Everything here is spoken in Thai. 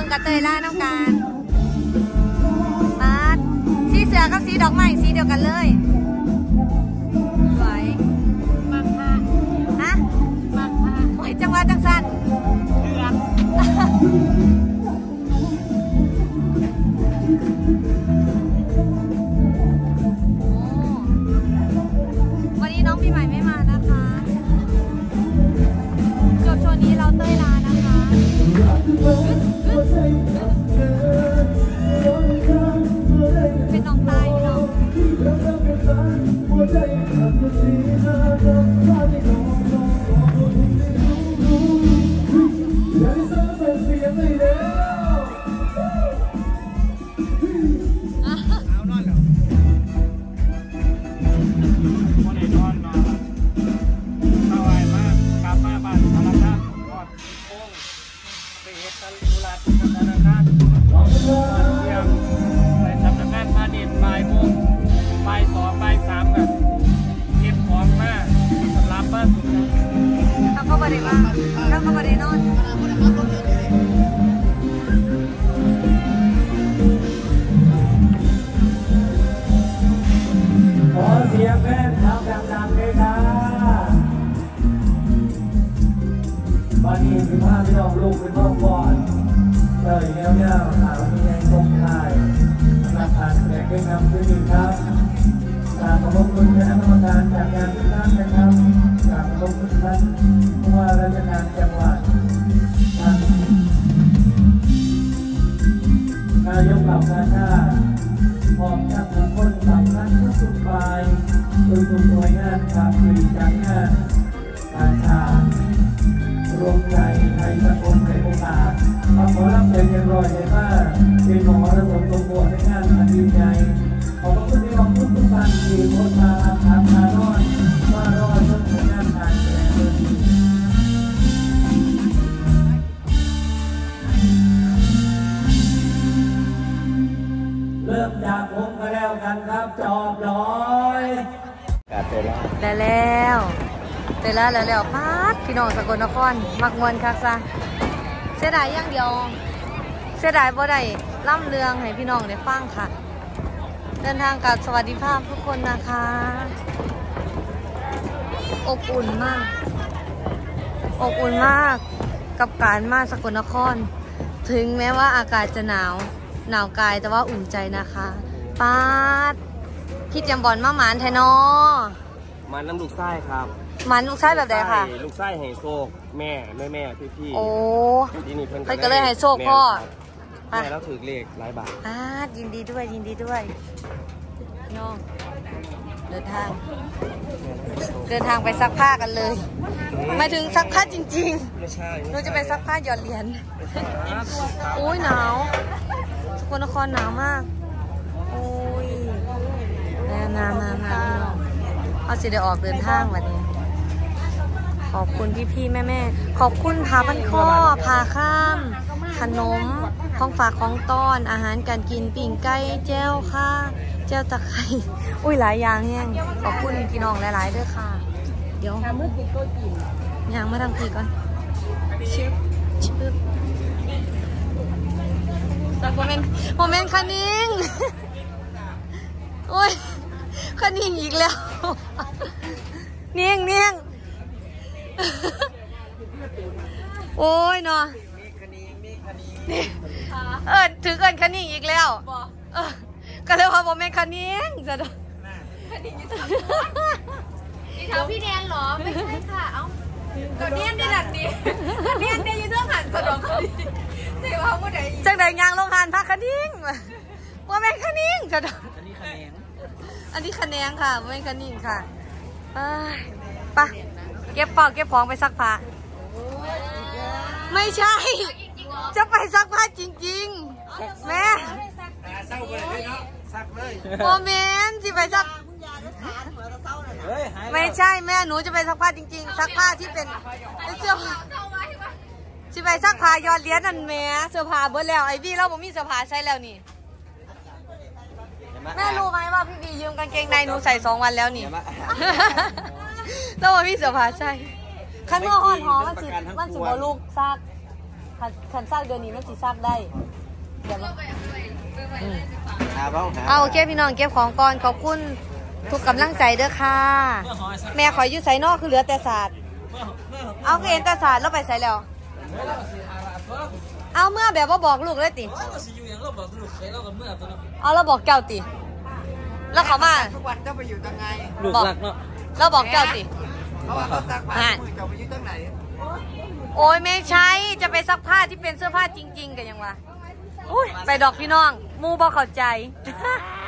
กับเตยล่าน้องการมาสีเสือกับสีดอกไม้สีเดียวกันเลยสวยมากค่ะฮะมากค่ะโอ้ยจังหวะจังสันเลือกวันนี้น้องปีใหม่ไม่มานะคะจบโชว์นี้เราเต้ยลานะคะเป็นน้องตายเนาะวันนี้15พี่น้องลูกเป็นพ่อก่อนเตยเงี้ยวๆสาวมีแรงตรงไทยสำหรับการแสดงด้วยนำด้วยดีครับกราบขอบคุณคณะกรรมการจากงานทุกท่านนะครับกราบขอบคุณท่านผู้ว่าราชการจังหวัดท่านนายกเหล่ากาชาติพร้อมทั้งบุคคลสำคัญทุกฝ่ายทุกหน่วยงานครับบริการงานการชาติรวมใจไทยสากลในโอกาสทำหมอลำเป็นยังรอยในบ้านเป็นหมอระดมตัวบวชในงานอันยิ่งใหญ่ขอบคุณที่มองทุกท่านที่โคตรมาทำมารอดมารอดจนถึงงานการแสดงเลยเริ่มจากผมก็แล้วกันครับจอบร้อยได้แล้วแต่แล้วพาดพี่น้องสกลนครมักมวนคักซะเสียดายอย่างเดียวเสียดายบ่ได้ล่ำเรืองให้พี่น้องได้ฟังค่ะเดินทางกับสวัสดิภาพทุกคนนะคะอบอุ่นมากกับการมาสกลนครถึงแม้ว่าอากาศจะหนาวกายแต่ว่าอุ่นใจนะคะปาดพี่เจมบอลมาหมานแทนอมันน้ำลูกไส้ครับมันลูกไส้แบบไหนคะลูกไส้ไฮโซกแม่พี่โอ้ที่นี่เพิ่นก็เลยไฮโซกพ่อแม่แล้วถือเลขหลายบาทยินดีด้วยน้องเดินทางไปซักผ้ากันเลยไม่ถึงซักผ้าจริงๆไม่ใช่เราจะไปซักผ้าหยอดเหรียญอุ้ยหนาวสกลนครหนาวมากอุ้ยมาพี่น้องเขาจะได้ออกเดินทางวันนี้ขอบคุณพี่แม่ขอบคุณพาพันข้อพาข้ามขนมของฝากของต้อนอาหารการกินปิ่งไก่แจ้วค่ะแจ้วตะไคร้อุ้ยหลายอย่างแห้งขอบคุณพี่น้องหลายๆด้วยค่ะเดี๋ยวยังมาทำพีก่อนชิบแต่โมเมนต์คันนิ่งโอ้ยคันนิ่งอีกแล้วเนียงโอ้ยเนาะถึงเอิญคันนิ่งอีกแล้วก็เลยว่าโมเมนต์คันนิ่งจะนี่เท้าพี่แนนเหรอไม่ใช่ค่ะเอ้าก็เนียนได้หลักดีเนียนได้ยืดเรื่องหันสะดวกเสียว่าผู้ใดจังใดยางลงหันพักคันนิ่งโมเมนต์คันนิ่งจะอันนี้คะแนนค่ะโมเมนต์คันนิ่งค่ะไปเก็บของไปซักผ้าไม่ใช่จะไปซักผ้าจริงๆแม่โมเมนต์ที่ไปซักไม่ใช่แม่หนูจะไปซักผ้าจริงๆซักผ้าที่เป็นเสื้อที่ไปซักผ้ายอดเหรียญนั่นแม่เสื้อผ้าเบิดแล้วไอ้บี้เราผมมีเสื้อผ้าใช้แล้วนี่แม่รู้ไหมว่าพี่บียืมกางเกงในหนูใส่2 วันแล้วนี่แล้วว่าพี่เสื้อผ้าใช่ข้างนอกหอมันสิบลูกซักขันซากเดือนนี้มันสิซากได้เดี๋ยวหาบ้างเอาโอเคพี่น้องเก็บของก่อนขอบคุณทุกกำลังใจเด้อค่ะแม่ขอยอยู่ไสนอกคือเหลือแต่ศาสตร์เอาคือเอ็นแต่ศาสตร์แล้วไปใส่แล้วเอาเมื่อแบบว่าบอกลูกเลยติเอาเราบอกเจ้าติแล้วเขามาทุกวันเจ้าไปอยู่ตั้งไงลูกหลักเนาะเราบอกเจ้าติเพราะว่าเขาซักผ้ามือเจ้าไปอยู่ตั้งไหนโอ้ยไม่ใช่จะไปซักผ้าที่เป็นเสื้อผ้าจริงๆกันยังวะอุ้ยไปดอกพี่น้องมูบอกเข้าใจ